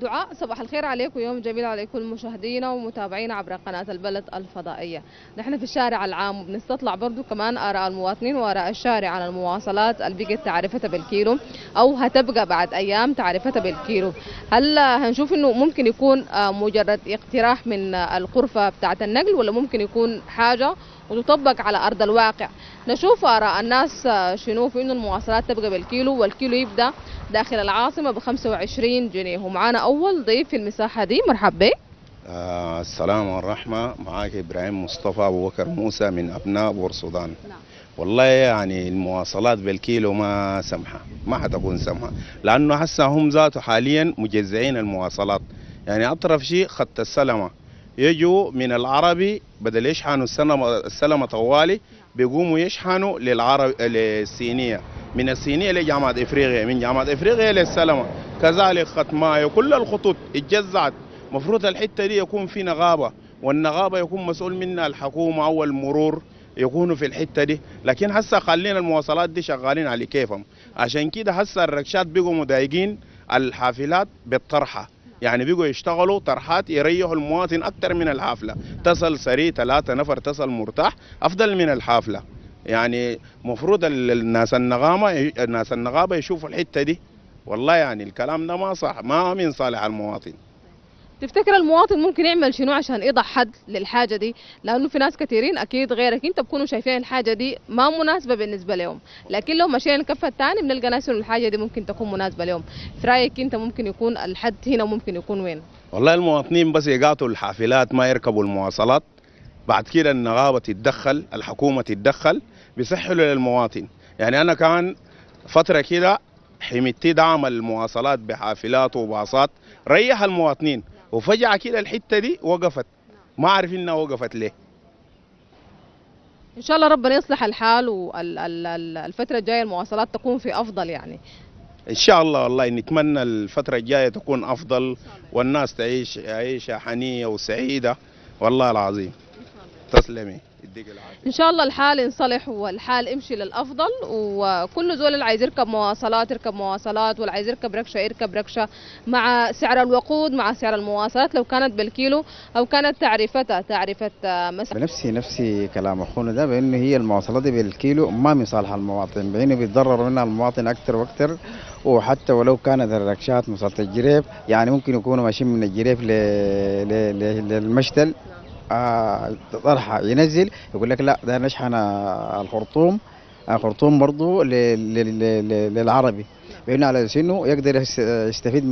دعاء، صباح الخير عليكم، يوم جميل عليكم مشاهدينا ومتابعينا عبر قناة البلد الفضائية. نحن في الشارع العام وبنستطلع برضو كمان آراء المواطنين وآراء الشارع عن المواصلات اللي بقت تعرفتها بالكيلو أو هتبقى بعد أيام تعرفتها بالكيلو. هل هنشوف إنه ممكن يكون مجرد اقتراح من الغرفة بتاعة النقل، ولا ممكن يكون حاجة وتطبق على أرض الواقع؟ نشوف آراء الناس شنو في إنه المواصلات تبقى بالكيلو، والكيلو يبدأ داخل العاصمة ب 25 جنيه. ومعانا أول ضيف في المساحة دي، مرحبا بك. السلام والرحمة. معاك إبراهيم مصطفى أبو بكر موسى من أبناء بورسودان. والله يعني المواصلات بالكيلو ما سمحة، ما حتكون سمحة، لأنه هسه هم ذاته حاليا مجزعين المواصلات. يعني أطرف شيء خط السلمة، يجوا من العربي بدل يشحنوا السلمة طوالي بيقوموا يشحنوا للصينية، من الصينية لجامعة إفريقيا، من جامعة إفريقيا للسلمة، كذلك خط مايو. كل الخطوط اتجزعت. مفروض الحتة دي يكون في نغابة، والنغابة يكون مسؤول منها الحكومة أو المرور، يكونوا في الحتة دي. لكن هسه خلينا المواصلات دي شغالين على كيفهم. عشان كده هسه الركشات بيقوا مضايقين الحافلات بالطرحة، يعني بيقوا يشتغلوا طرحات يريحوا المواطن أكثر من الحافلة. تصل سريع 3 نفر تصل مرتاح أفضل من الحافلة. يعني مفروض الناس النغابة يشوفوا الحتة دي. والله يعني الكلام ده ما صح، ما من صالح المواطن. تفتكر المواطن ممكن يعمل شنو عشان يضع حد للحاجة دي؟ لأنه في ناس كثيرين أكيد غيرك أنت بكونوا شايفين الحاجة دي ما مناسبة بالنسبة لهم، لكن لو مشينا الكفة الثاني بنلقى ناس إنه الحاجة دي ممكن تكون مناسبة لهم. في رأيك أنت ممكن يكون الحد هنا ممكن يكون وين؟ والله المواطنين بس يقاطوا الحافلات، ما يركبوا المواصلات. بعد كده النغابة تتدخل، الحكومة تتدخل، بيسهلوا للمواطن. يعني أنا كان فترة كده حميتي دعم المواصلات بحافلات وباصات، ريح المواطنين، وفجأة كده الحتة دي وقفت، ما أعرف إنها وقفت ليه. إن شاء الله ربنا يصلح الحال، والفترة الجاية المواصلات تكون في أفضل يعني. إن شاء الله، والله نتمنى الفترة الجاية تكون أفضل، والناس تعيش عيشة حنية وسعيدة. والله العظيم. تسلمي، يديك العافية. ان شاء الله الحال ينصلح والحال يمشي للافضل، وكل زول اللي عايز يركب مواصلات يركب مواصلات، واللي عايز يركب ركشه يركب ركشه، مع سعر الوقود مع سعر المواصلات لو كانت بالكيلو او كانت تعرفتها تعرفه مثلا. بنفسي كلام اخونا ده، بانه هي المواصلات دي بالكيلو ما من صالح المواطن، بانه بيتضرر منها المواطن اكثر واكثر. وحتى ولو كانت الركشات مسطح الجريف، يعني ممكن يكونوا ماشيين من الجريف للمشتل، طرحه ينزل يقول لك لا ده نشحن الخرطوم، الخرطوم برضه للعربي، بانه على اساس انه يقدر يستفيد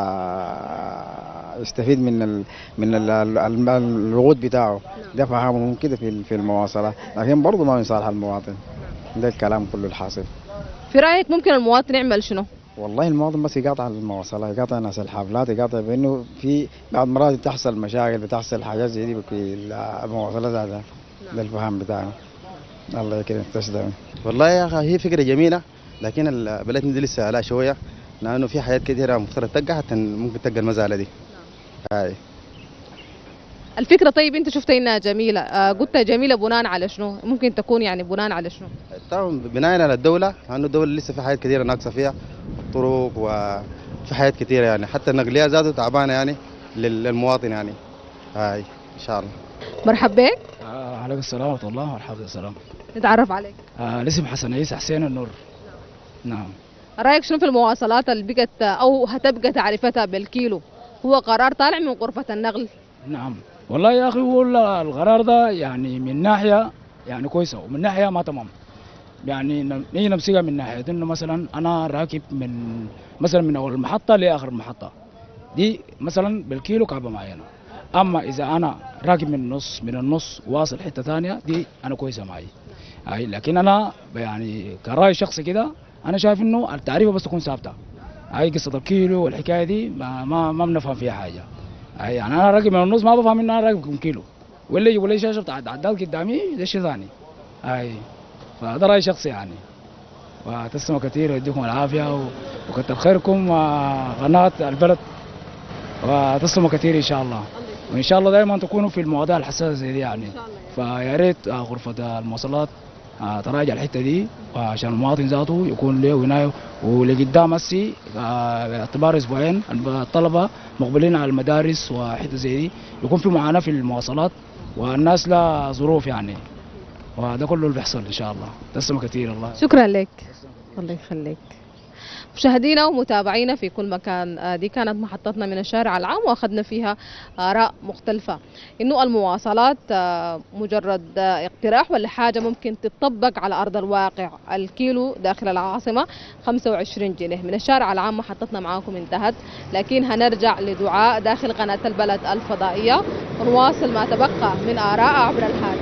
من الوقود بتاعه. ده فهمهم كده في المواصلات، لكن برضه ما من صالح المواطن. ده الكلام كله الحاصل. في رايك ممكن المواطن يعمل شنو؟ والله المواطن بس يقاطع المواصلات، يقاطع ناس الحافلات، يقاطع، بانه في بعض مرات بتحصل مشاكل، بتحصل حاجات زي دي في المواصلات. هذا ده الفهم بتاعنا. الله يكرمك، تسلم. والله يا اخي هي فكره جميله، لكن بلدنا دي لسه لا شويه، لانه في حاجات كثيره مفترض تلقى حتى ممكن تلقى المزاله دي. هاي الفكره. طيب انت شفت انها جميله، قلت جميله بناء على شنو؟ ممكن تكون يعني بناء على شنو؟ طبعا بناء على الدوله، لانه الدوله لسه في حاجات كثيره ناقصه فيها، الطرق وفي حاجات كثيره، يعني حتى النقليات ذاته تعبانه يعني للمواطن يعني. هاي ان شاء الله. مرحبا بك. عليكم السلام ورحمه الله وبركاته. السلام. نتعرف عليك. الاسم حسن عيسى حسين النور. نعم. رايك شنو في المواصلات اللي بقت او هتبقى تعرفتها بالكيلو؟ هو قرار طالع من غرفه النقل؟ نعم والله يا اخي، هو القرار ده يعني من ناحيه يعني كويسه، ومن ناحيه ما تمام. يعني نيجي نمسكها من ناحيه انه مثلا انا راكب من اول المحطه لاخر المحطه دي مثلا بالكيلو كعبه معينه. اما اذا انا راكب من النص واصل حته ثانيه، دي انا كويسه معي. اي لكن انا يعني كراي شخصي كده، انا شايف انه التعريفه بس تكون ثابته. هاي قصه الكيلو والحكايه دي ما بنفهم فيها حاجه. يعني انا راكب من النص ما بفهم ان انا راكب كم كيلو، ولا يجيبوا لي شاشه بتاعت عداد قدامي ده شيء ثاني. اي فهذا راي شخصي يعني. وتسلموا كثير ويديكم العافيه وكتر خيركم قناه البلد، وتسلموا كثير ان شاء الله. وان شاء الله دائما تكونوا في المواضيع الحساسه زي دي يعني. فيا ريت غرفه المواصلات تراجع الحته دي عشان المواطن ذاته يكون له عنايه. ولقدام هسي باعتبار اسبوعين الطلبه مقبلين على المدارس وحته زي دي يكون في معاناه في المواصلات والناس لها ظروف يعني، وهذا كله اللي بيحصل ان شاء الله. تسلم كثير الله. شكرا لك. الله يخليك. مشاهدينا ومتابعينا في كل مكان، دي كانت محطتنا من الشارع العام واخذنا فيها آراء مختلفة. إنه المواصلات مجرد اقتراح ولا حاجة ممكن تطبق على أرض الواقع. الكيلو داخل العاصمة 25 جنيه. من الشارع العام محطتنا معاكم انتهت، لكن هنرجع لدعاء داخل قناة البلد الفضائية ونواصل ما تبقى من آراء عبر الهاتف.